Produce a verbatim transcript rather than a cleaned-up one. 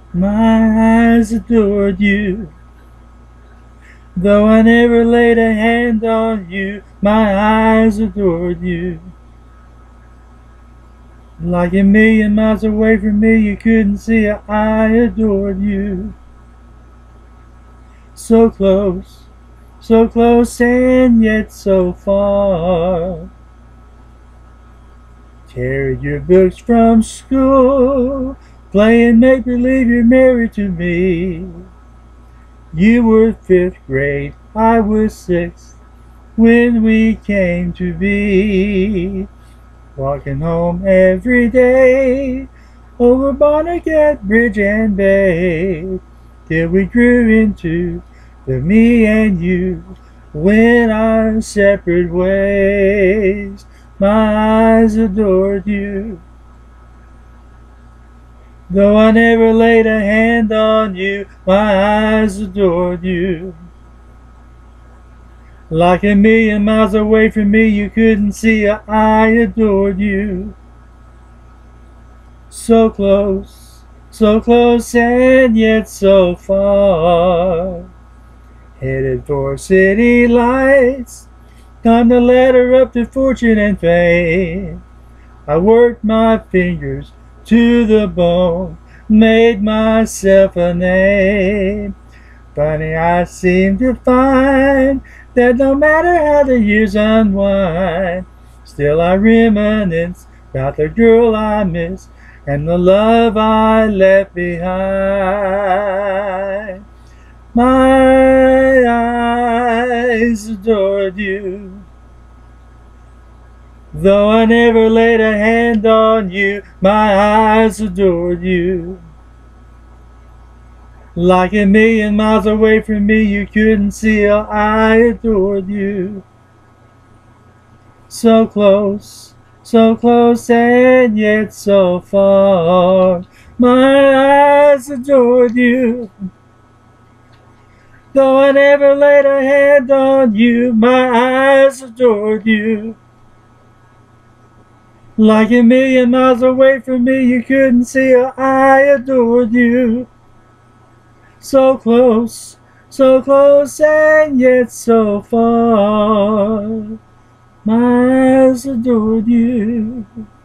My eyes adored you. Though I never laid a hand on you, my eyes adored you. Like a million miles away from me, you couldn't see it, I adored you. So close, so close and yet so far. Carried your books from school, playing make-believe you're married to me. You were fifth grade, I was sixth, when we came to be. Walking home every day, over Barnegat Bridge and Bay, till we grew into the me and you, went our separate ways. My eyes adored you. Though I never laid a hand on you, my eyes adored you. Like a million miles away from me, you couldn't see it, I adored you. So close, so close and yet so far. Headed for city lights, time to ladder up to fortune and fame. I worked my fingers to the bone, made myself a name. Funny, I seem to find that no matter how the years unwind, still I reminisce about the girl I miss and the love I left behind. My eyes adored you. Though I never laid a hand on you, my eyes adored you. Like a million miles away from me, you couldn't see how I adored you. So close, so close and yet so far. My eyes adored you. Though I never laid a hand on you, my eyes adored you. Like a million miles away from me, you couldn't see how I adored you. So close, so close and yet so far. My eyes adored you.